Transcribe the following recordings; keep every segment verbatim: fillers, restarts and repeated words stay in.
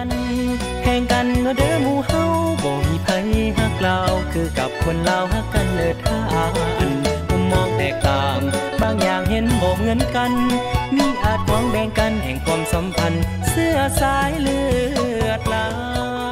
กันแข่งกันเด้อหมู่เฮาบ่มีไผฮักลาวคือกับคนลาวฮักกันเด้อท่านมุมมองแตกต่างบางอย่างเห็นบ่เหมือนกันมีอาจหวังแบ่งกันแห่งความสัมพันธ์เสื้อสายเลือดลาว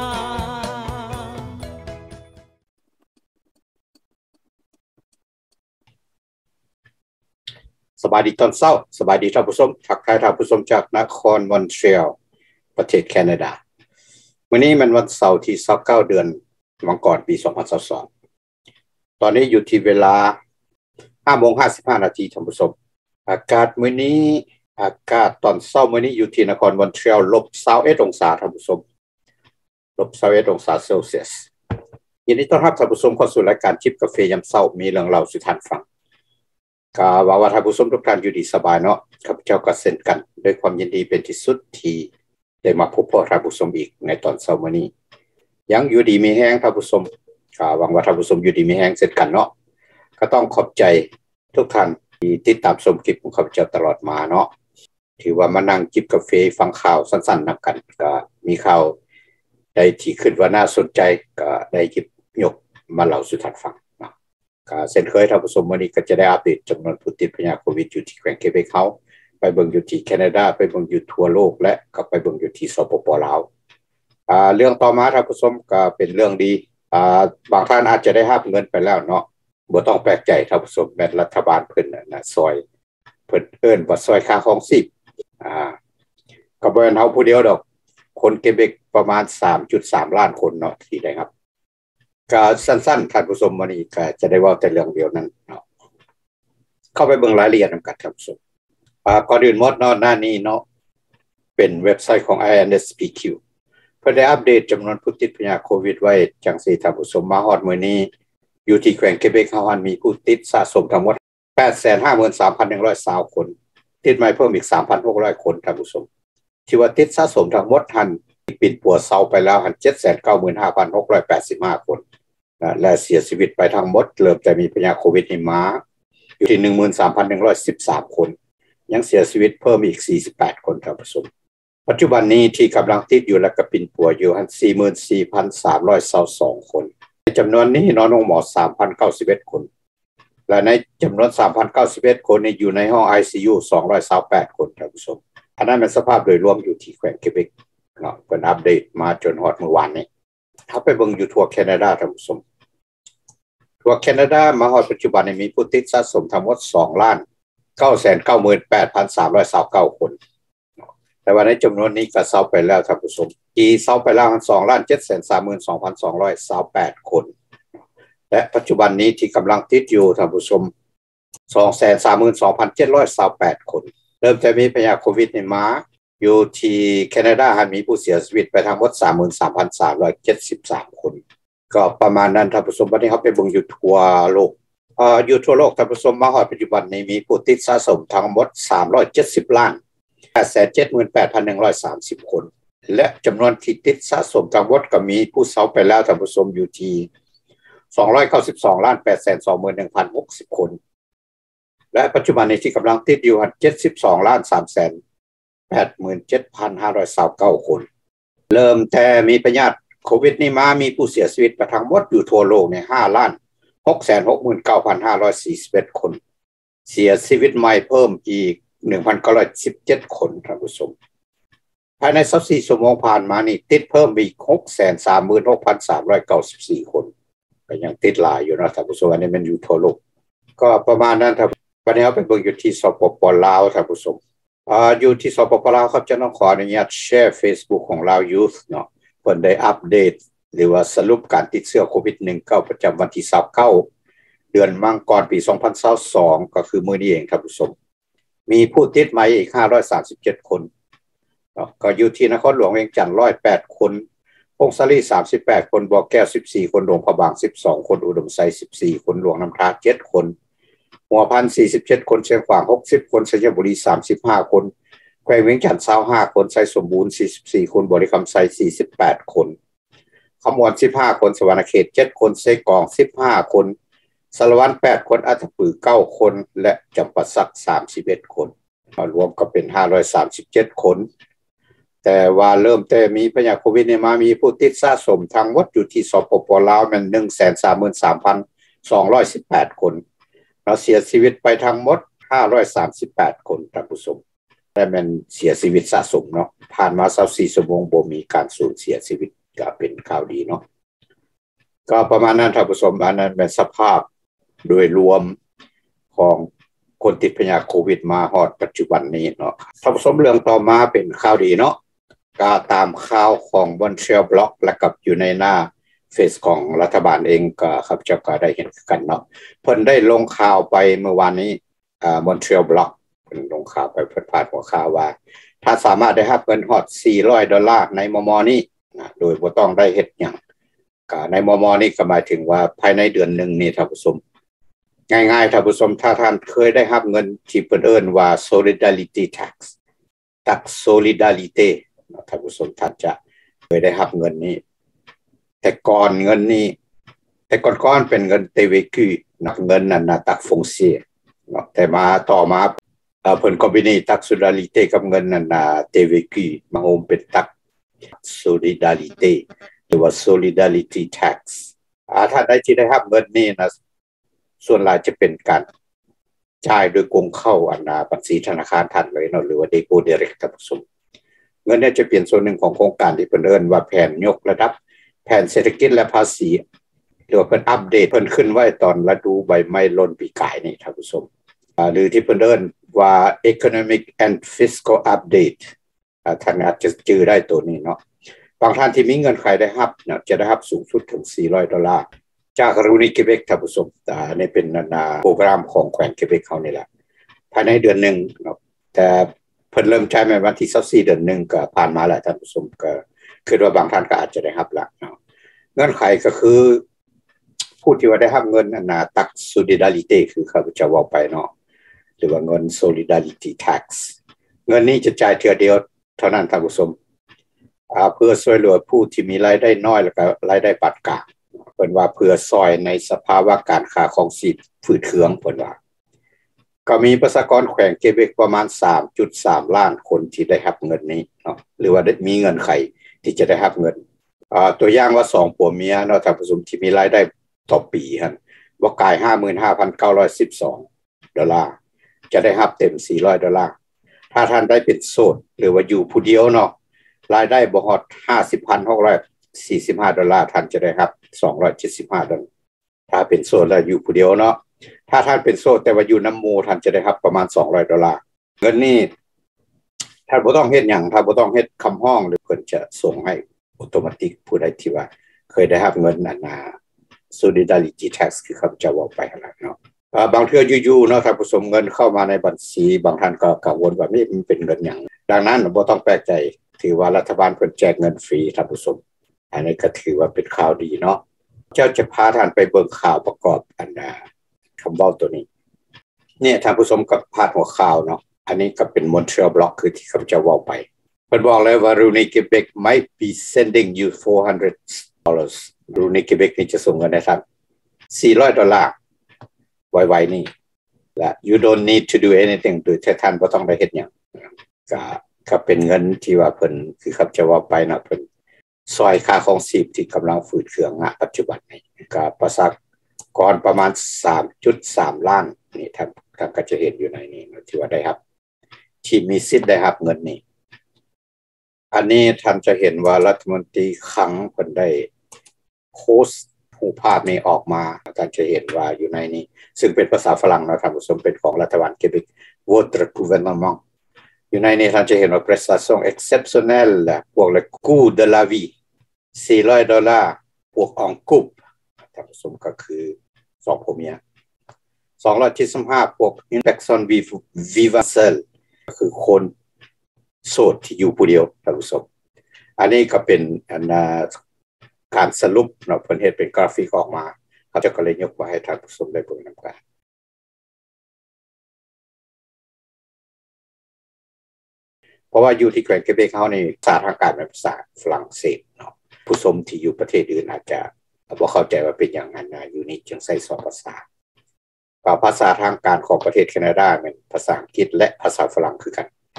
สบายดีตอนเช้าสบายดีท่านผู้ชมทักทายท่านผู้ชมจากนครมอนทรีออลประเทศแคนาดาวันนี้มันวันเสาร์ที่ยี่สิบเก้าเดือนมังกรปีสองพันยี่สิบสองตอนนี้อยู่ที่เวลา ห้าโมงห้าสิบห้า นาทีท่านผู้ชมอากาศมื้อนี้อากาศตอนเช้ามื้อนี้อยู่ที่นครมอนทรีออลลบยี่สิบเอ็ดองศาท่านผู้ชมลบยี่สิบเอ็ดองศาเซลเซียสยินดีต้อนรับท่านผู้ชมเข้าสู่รายการจิบกาแฟยามเช้ามีเรื่องเล่าสู่ท่านฟังก็หวังว่าท่านผู้ชมทุกท่านอยู่ดีสบายเนาะข้าพเจ้าก็เช่นกันด้วยความยินดีเป็นที่สุดที่ได้มาพบท่านผู้ชมอีกในตอนเช้ามื้อนี้ยังอยู่ดีมีแฮงท่านผู้ชมก็หวังว่าท่านผู้ชมอยู่ดีมีแฮงเช่นกันเนาะก็ต้องขอบใจทุกท่านที่ติดตามชมคลิปของข้าพเจ้าตลอดมาเนาะถือว่ามานั่งจิบกาแฟฟังข่าวสั้นๆนำกันก็มีข่าวใดที่คิดว่าน่าสนใจก็ได้หยิบยกมาเล่าสู่ท่านฟังก็เช่นเคยท่านผู้ชมวันนี้ก็จะได้อัปเดตจำนวนผู้ติดพยาโควิดอยู่ที่แขวงเคเบกเขาไปเบิ่งอยู่ที่แคนาดาไปเบิ่งอยู่ทั่วโลกและก็ไปเบิ่งอยู่ที่สปป.ลาวอ่าเรื่องต่อมาท่านผู้ชมก็เป็นเรื่องดีอ่าบางท่านอาจจะได้รับเงินไปแล้วเนาะบ่ต้องแปลกใจท่านผู้ชมแม้รัฐบาลเพิ่นน่ะซอยเพิ่นเอิ้นว่าซอยค่าครองชีพอ่าก็บ่แม่นเฮาผู้เดียวดอกคนเคเบกประมาณ สามจุดสาม ล้านคนเนาะที่ได้ครับก็สั้นๆท่านผู้ชมวันนี้ก็จะได้เว้าแต่เรื่องเดียวนั้นเนาะเข้าไปเบิ่งรายละเอียดนำกันครับผู้ชมอ่าก่อนอื่นหมดเนาะหน้านี้เนาะเป็นเว็บไซต์ของ ไอ เอ็น เอส พี คิว เพิ่นได้อัปเดตจำนวนผู้ติดพยาโควิดไว้จังซี่ท่านผู้ชมมาฮอดมื้อนี้อยู่ที่แขวงเคเบกเฮามีผู้ติดสะสมทั้งหมด แปดแสนห้าหมื่นสามพันหนึ่งร้อยยี่สิบ คนติดใหม่เพิ่มอีก สามพันหกร้อย คนท่านผู้ชมที่ว่าติดสะสมทั้งหมดหันปิดปัวเซาไปแล้วหัน เจ็ดแสนเก้าหมื่นห้าพันหกร้อยแปดสิบห้า คนและเสียชีวิตไปทั้งหมดเริ่มจะมีพยาโควิดนี่มาอยู่ที่ หนึ่งหมื่นสามพันหนึ่งร้อยสิบสาม คนยังเสียชีวิตเพิ่มอีกสี่สิบแปดคนท่านผู้ชมปัจจุบันนี้ที่กำลังติดอยู่และก็ปิ่นปัวอยู่หัน สี่หมื่นสี่พันสามร้อยยี่สิบสอง คนในจำนวนนี้นอนโรงหมอ สามพันเก้าสิบเอ็ด คนและในจำนวน สามพันเก้าสิบเอ็ด คนนี้อยู่ในห้อง ไอ ซี ยู สองร้อยยี่สิบแปด คนท่านผู้ชมอันนั้นเป็นสภาพโดยรวมอยู่ที่แขวงเคเบกเนาะเพิ่นอัปเดตมาจนฮอดเมื่อวานนี้ถ้าไปเบิ่งอยู่ทั่วแคนาดาท่านผู้ชมทั่วแคนาดามาฮอดปัจจุบันนี้มีผู้ติดสะสมทั้งหมด สองล้านเก้าแสนเก้าหมื่นแปดพันสามร้อยยี่สิบเก้า คนแต่ว่าในจำนวนนี้ก็เซาไปแล้วท่านผู้ชมที่เซาไปแล้ว สองล้านเจ็ดแสนสามหมื่นสองพันสองร้อยยี่สิบแปด คนและปัจจุบันนี้ที่กำลังติดอยู่ท่านผู้ชม สองแสนสามหมื่นสองพันเจ็ดร้อยยี่สิบแปด คนเริ่มจะมีพยาโควิดนี่มาอยู่ที่แคนาดามีผู้เสียชีวิตไปทั้งหมด สามหมื่นสามพันสามร้อยเจ็ดสิบสาม คนก็ประมาณนั้นท่านผู้ชมวันนี้เฮาไปเบิ่งอยู่ทั่วโลกเอ่ออยู่ทั่วโลกท่านผู้ชมมาฮอดปัจจุบันนี้มีผู้ติดสะสมทั้งหมดสามร้อยเจ็ดสิบล้านแปดแสนเจ็ดหมื่นแปดพันหนึ่งร้อยสามสิบ คนและจำนวนที่ติดสะสมทั้งหมดก็มีผู้เสียไปแล้วท่านผู้ชมอยู่ที่สองร้อยเก้าสิบสองล้านแปดแสนสองหมื่นหนึ่งพันหกสิบ คนและปัจจุบันนี้ที่กำลังติดอยู่เจ็ดสิบสองล้านสามแสนแปดหมื่นเจ็ดพันห้าร้อยยี่สิบเก้า คนเริ่มแต่มีพยาธิโควิดนี่มามีผู้เสียชีวิตไปทั้งหมดอยู่ทั่วโลกเนี่ยห้าล้านหกแสนหกหมื่นเก้าพันห้าร้อยสี่สิบเอ็ด คนเสียชีวิตใหม่เพิ่มอีก หนึ่งพันเก้าร้อยสิบเจ็ด คนท่านผู้ชมภายในยี่สิบสี่ชั่วโมงผ่านมานี่ติดเพิ่มอีก หกแสนสามหมื่นหกพันสามร้อยเก้าสิบสี่ คนก็ยังติดหลายอยู่นะท่านผู้ชมอันนี้มันอยู่ทั่วโลกก็ประมาณนั้นครับวันนี้เราไปเบิ่งอยู่ที่สปป.ลาวท่านผู้ชมอ่าอยู่ที่สปป.ลาวครับจะต้องขออนุญาตแชร์ Facebook ของลาว Youth เนาะเพิ่นได้อัปเดตหรือว่าสรุปการติดเชื้อโควิด สิบเก้า ประจำวันที่ยี่สิบเก้าเดือนมังกรปีสองพันยี่สิบสองก็คือมื้อนี้เองท่านผู้ชมมีผู้ติดใหม่อีกห้าร้อยสามสิบเจ็ด คนเนาะก็อยู่ที่นครหลวงเวียงจันทน์หนึ่งร้อยแปด คนพงศาลีสามสิบแปด คนบ่อแก้วสิบสี่ คนหลวงพระบางสิบสอง คนอุดมไซสิบสี่ คนหลวงน้ำทาเจ็ด คนหัวพันสี่สิบเจ็ด คนเชียงขวางหกสิบ คนชัยบุรีสามสิบห้า คนแขวงเวียงจันทน์ยี่สิบห้า คนไสสมบูรณ์สี่สิบสี่ คนบริคำไซสี่สิบแปด คนขมวนสิบห้า คนสวรรณเขตเจ็ด คนเสกองสิบห้า คนสารวัตรแปด คนอัฐปือเก้า คนและจำปาสักสามสิบเอ็ด คนรวมก็เป็นห้าร้อยสามสิบเจ็ด คนแต่ว่าเริ่มแต่มีพยาธิโควิดนี่มามีผู้ติดสะสมทั้งหมดอยู่ที่สปป.ลาวแม่น หนึ่งแสนสามหมื่นสามพันสองร้อยสิบแปด คนแล้วเสียชีวิตไปทั้งหมดห้าร้อยสามสิบแปดคนท่านผู้ชมแต่แม่นเสียชีวิตสะสมเนาะผ่านมายี่สิบสี่ชั่วโมงบ่มีการสูญเสียชีวิตก็เป็นข่าวดีเนาะก็ประมาณนั้นท่านผู้ชมอันนั้นเป็นสภาพโดยรวมของคนติดพยาธิโควิดมาฮอดปัจจุบันนี้เนาะท่านผู้ชมเรื่องต่อมาเป็นข่าวดีเนาะก็ตามข่าวของ Montreal Block และกับอยู่ในหน้าเฟซของรัฐบาลเองก็ครับเจ้าก็ได้เห็นกันเนาะเพิ่นได้ลงข่าวไปเมื่อวานนี้อ่า Montreal Block เพิ่นลงข่าวไปเพิ่นพาดหัวข่าวว่าถ้าสามารถได้รับเงินฮอดสี่ร้อยดอลลาร์ในมมนี้นะโดยบ่ต้องได้เฮ็ดหยังก็ในมมนี้ก็หมายถึงว่าภายในเดือนหนึ่งนี้ท่านผู้ชมง่ายๆท่านผู้ชมถ้าท่านเคยได้รับเงินที่เพิ่นเอิ้นว่า solidarity tax tax solidarity ท่านผู้ชมท่านจะเคยได้รับเงินนี้แต่ก่อนเงินนี้แต่ก่อนๆเป็นเงิน ที วี คิว นักเงินนั่นน่ะตักฟงเสียเนาะแต่มาต่อมาเอ่อเพิ่นคอมบินีตัก solidarity กับเงินนั่นน่ะ ที วี คิว มาโฮมเป็นตัก solidarity หรือว่า solidarity tax อ่าถ้าได้ที่ได้รับเงินนี้นะส่วนหลายจะเป็นการจ่ายโดยกงเข้าอันน่ะบัญชีธนาคารท่านเลยเนาะหรือว่า Depo Direct ท่านผู้ชมเงินนี้จะเป็นส่วนหนึ่งของโครงการที่เพิ่นเอิ้นว่าแผนยกระดับแผนเศรษฐกิจและภาษีหรือว่าเพิ่นอัปเดตเพิ่นขึ้นไว้ตอนฤดูใบไม้หล่นปีกายนี่ท่านผู้ชมอ่าหรือที่เพิ่นเอิ้นว่า Economic and Fiscal Update อ่าท่านอาจจะจื่อได้ตัวนี้เนาะบางท่านที่มีเงินใครได้รับเนาะจะได้รับสูงสุดถึงสี่ร้อยดอลลาร์จากรูนิเกเบกท่านผู้ชมอ่านี่เป็นนาโปรแกรมของแขวงเกเบกเขานี่แหละภายในเดือนหนึ่งเนาะแต่เพิ่นเริ่มใช้ในวันที่ยี่สิบสี่เดือนหนึ่งก็ผ่านมาแล้วท่านผู้ชมก็คือว่าบางท่านก็อาจจะได้รับละเนาะเงื่อนไขก็คือผู้ที่ว่าได้รับเงินอันน่ะตัก solidarity คือเขาจะว่าไปเนาะหรือว่าเงิน solidarity tax เงินนี้จะจ่ายเทื่อเดียวเท่านั้นท่านผู้ชมอ่าเพื่อช่วยเหลือผู้ที่มีรายได้น้อยแล้วก็รายได้ปานกลางเพิ่นว่าเพื่อซอยในสภาวะการค้าของชีพฝืดเคืองเพิ่นว่าก็มีประชากรแขวงเกเบกประมาณ สามจุดสาม ล้านคนที่ได้รับเงินนี้เนาะหรือว่าได้มีเงินไขที่จะได้รับเงินอ่าตัวอย่างว่าสองผัวเมียเนาะท่านผู้ชมที่มีรายได้ต่อปีหั่นบ่กาย ห้าหมื่นห้าพันเก้าร้อยสิบสอง ดอลลาร์จะได้รับเต็มสี่ร้อยดอลลาร์ถ้าท่านได้เป็นโสดหรือว่าอยู่ผู้เดียวเนาะรายได้บ่ฮอด ห้าสิบพันหกร้อยสี่สิบห้า ดอลลาร์ท่านจะได้รับสองร้อยเจ็ดสิบห้าดอลลาร์ถ้าเป็นโสดแล้วอยู่ผู้เดียวเนาะถ้าท่านเป็นโสดแต่ว่าอยู่นำหมู่ท่านจะได้รับประมาณสองร้อยดอลลาร์เงินนี้ท่านบ่ต้องเฮ็ดหยังท่านบ่ต้องเฮ็ดคำร้องหรือเพิ่นจะส่งให้อัตโนมัติผู้ใดที่ว่าเคยได้รับเงินอันน่ะ solidarity tax คือเขาจะว่าไปหั่นล่ะเนาะอ่าบางเทื่ออยู่ๆเนาะท่านผู้ชมเงินเข้ามาในบัญชีบางท่านก็กังวลว่านี่มันเป็นเงินหยังดังนั้นบ่ต้องแปลกใจถือว่ารัฐบาลเพิ่นแจกเงินฟรีท่านผู้ชมอันนี้ก็ถือว่าเป็นข่าวดีเนาะเจ้าจะพาท่านไปเบิ่งข่าวประกอบอันน่ะคำเว้าตัวนี้เนี่ยท่านผู้ชมก็พาดหัวข่าวเนาะอันนี้ก็เป็น Montreal Block คือที่เขาจะเว้าไปเพิ่นบอกเลยว่า Rune Quebec might be sending you four hundred dollars Rune Quebec นี่จะส่งเงินให้ท่านสี่ร้อยดอลลาร์ไวๆนี่และ you don't need to do anything โดยที่ท่านบ่ต้องได้เฮ็ดหยังก็ก็เป็นเงินที่ว่าเพิ่นคือเขาจะว่าไปเนาะเพิ่นซอยค่าของชีพที่กำลังฝืดเคืองณปัจจุบันนี้ก็ประชากรประมาณ สามจุดสาม ล้านนี่ท่านท่านก็จะเห็นอยู่ในนี้ที่ว่าได้รับที่มีสิทธิ์ได้รับเงินนี้อันนี้ท่านจะเห็นว่ารัฐมนตรีคลังเพิ่นได้โพสต์รูปภาพนี้ออกมาท่านจะเห็นว่าอยู่ในนี้ซึ่งเป็นภาษาฝรั่งนะท่านผู้ชมเป็นของรัฐบาลเกเบก Votre gouvernement อยู่ในนี้ท่านจะเห็นว่า prestation exceptionnelle พวก le coût de la vie สี่ร้อยดอลลาร์พวก en couple ท่านผู้ชมก็คือสองผัวเมียสองร้อยเจ็ดสิบห้าพวก une personne vivant seule ก็คือคนโสดที่อยู่ผู้เดียวท่านผู้ชมอันนี้ก็เป็นอันการสรุปเนาะเพิ่นเฮ็ดเป็นกราฟิกออกมาเขาจะก็เลยยกมาให้ท่านผู้ชมได้เบิ่งนำกันเพราะว่าอยู่ที่แขวงเกเบกเฮานี่ภาษาทางการเป็นภาษาฝรั่งเศสเนาะผู้ชมที่อยู่ประเทศอื่นอาจจะบ่เข้าใจว่าเป็นอย่างนั้นนะอยู่นี่จึงใช้สองภาษาก็ภาษาทางการของประเทศแคนาดาเป็นภาษาอังกฤษและภาษาฝรั่งคือกัน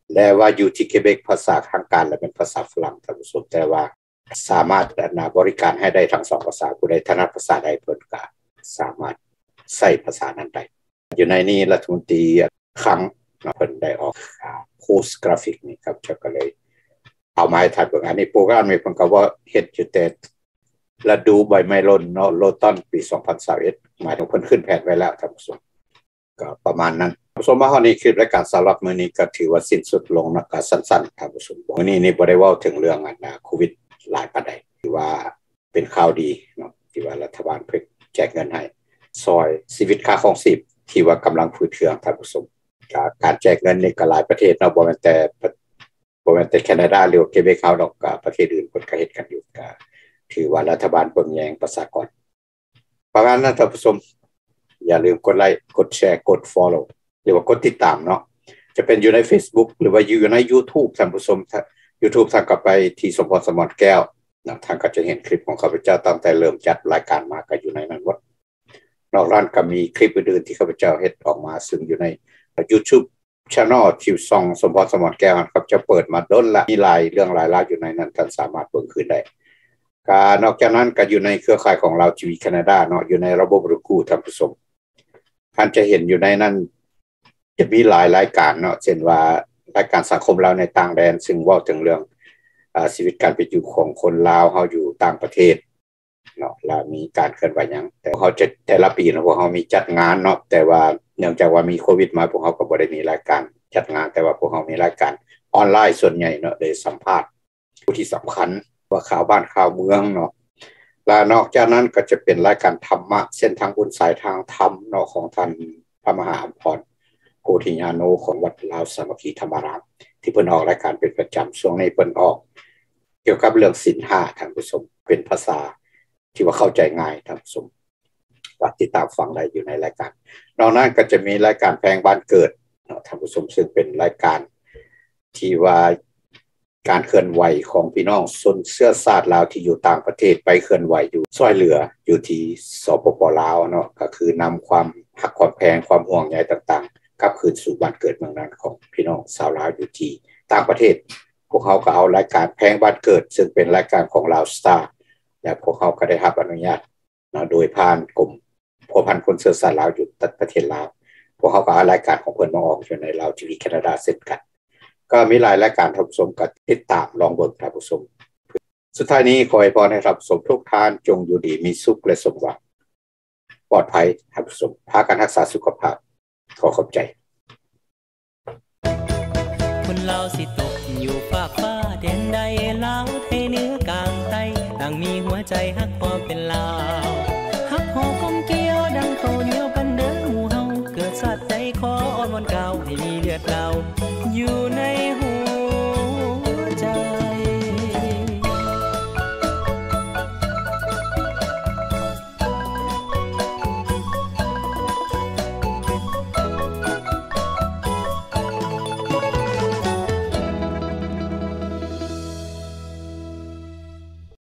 และว่าอยู่ที่เคเบกภาษาทางการและเป็นภาษาฝรั่งท่านผู้ชมแต่ว่าสามารถบริการให้ได้ทั้งสองภาษาผู้ใดถนัดภาษาใดเพิ่นก็สามารถใช้ภาษานั้นได้อยู่ในนี้รัฐมนตรีครั้งเพิ่นได้ออกโพสต์กราฟิกนี่ครับจะก็เลยเอามาให้ท่านเบิ่งอันนี้โปรแกรมนี้เพิ่นก็ว่าเฮ็ดอยู่แต่ฤดูใบไม้ร่นเนาะโลตันปีสองพันยี่สิบเอ็ดหมายถึงเพิ่นขึ้นแผนไว้แล้วท่านผู้ชมก็ประมาณนั้นท่านผู้ชมมาเฮานี้คือรายการสำหรับมื้อนี้ก็ถือว่าสิ้นสุดลงนะก็สั้นๆท่านผู้ชมมื้อนี้นี่บ่ได้เว้าถึงเรื่องอันน่ะโควิดหลายปานใดถือว่าเป็นข่าวดีเนาะที่ว่ารัฐบาลเพิ่นแจกเงินให้ซอยชีวิตค่าครองชีพที่ว่ากำลังฝืดเคืองท่านผู้ชมการแจกเงินนี่ก็หลายประเทศเนาะบ่แม่นแต่บ่แม่นแต่แคนาดาหรือเคเบกเฮาดอกก็ประเทศอื่นเพิ่นก็เฮ็ดกันอยู่ก็ถือว่ารัฐบาลเบิ่งแยงประชากรประมาณนั้นท่านผู้ชมอย่าลืมกดไลค์กดแชร์กด follow หรือว่ากดติดตามเนาะจะเป็นอยู่ใน Facebook หรือว่าอยู่ใน YouTube ท่านผู้ชม YouTube ท่านก็ไปที่สมพรสมรแก้วนะท่านก็จะเห็นคลิปของข้าพเจ้าตั้งแต่เริ่มจัดรายการมาก็อยู่ในนั้นหมดนอกนั้นก็มีคลิปอื่นๆที่ข้าพเจ้าเฮ็ดออกมาซึ่งอยู่ใน YouTube Channel ที่ช่องสมพรสมรแก้วครับจะเปิดมาดนละมีหลายเรื่องหลายราวอยู่ในนั้นท่านสามารถเบิ่งคืนได้ก็นอกจากนั้นก็อยู่ในเครือข่ายของเราทีวีแคนาดาเนาะอยู่ในระบบรูกูท่านผู้ชมท่านจะเห็นอยู่ในนั้นจะมีหลายรายการเนาะเช่นว่ารายการสังคมเราในต่างแดนซึ่งเว้าถึงเรื่องอ่าชีวิตการเป็นอยู่ของคนลาวเฮาอยู่ต่างประเทศเนาะแล้วมีการเคลื่อนไหวหยังแต่เฮาจะแต่ละปีเนาะพวกเฮามีจัดงานเนาะแต่ว่าเนื่องจากว่ามีโควิดมาพวกเฮาก็บ่ได้มีรายการจัดงานแต่ว่าพวกเฮามีรายการออนไลน์ส่วนใหญ่เนาะได้สัมภาษณ์ผู้ที่สำคัญว่าข่าวบ้านข่าวเมืองเนาะและนอกจากนั้นก็จะเป็นรายการธรรมะเส้นทางบุญสายทางธรรมเนาะของท่านพระมหาอัมพรโพธิญาโนของวัดลาวสามัคคีธรรมารามที่เพิ่นออกรายการเป็นประจำช่วงนี้เพิ่นออกเกี่ยวกับเรื่องศีลห้าท่านผู้ชมเป็นภาษาที่ว่าเข้าใจง่ายท่านผู้ชมก็ติดตามฟังได้อยู่ในรายการนอกนั้นก็จะมีรายการแพงบ้านเกิดเนาะท่านผู้ชมซึ่งเป็นรายการที่ว่าการเคลื่อนไหวของพี่น้องชนเชื้อชาติลาวที่อยู่ต่างประเทศไปเคลื่อนไหวอยู่ช่วยเหลืออยู่ที่สปป.ลาวเนาะก็คือนำความฮักความแพงความห่วงใยต่างๆกลับคืนสู่บ้านเกิดเมืองนั้นของพี่น้องชาวลาวอยู่ที่ต่างประเทศพวกเขาก็เอารายการแพงบ้านเกิดซึ่งเป็นรายการของลาวสตาร์และพวกเขาก็ได้รับอนุญาตเนาะโดยผ่านกรมพัวพันคนเชื้อชาติลาวอยู่ประเทศลาวพวกเขาก็เอารายการของเพิ่นมาออกอยู่ในลาวทีวีแคนาดาเช่นกันก็มีหลายรายการท่านผู้ชมก็ติดตามลองเบิ่งท่านผู้ชมสุดท้ายนี้ขอให้พรให้ท่านผู้ชมทุกท่านจงอยู่ดีมีสุขและสมหวังปลอดภัยท่านผู้ชมพากันรักษาสุขภาพขอขอบใจคนลาวสิตกอยู่ฝากฟ้าแดนใดลาวไทยเหนือกลางใต้ต่างมีหัวใจฮักความเป็นลาวฮักหอกลมเกี่ยวดังข้าวเหนียวกันเด้อหมู่เฮาเกิดชาติใดขออ้อนวอนกล่าวให้มีเลือดลาวอยู่ใน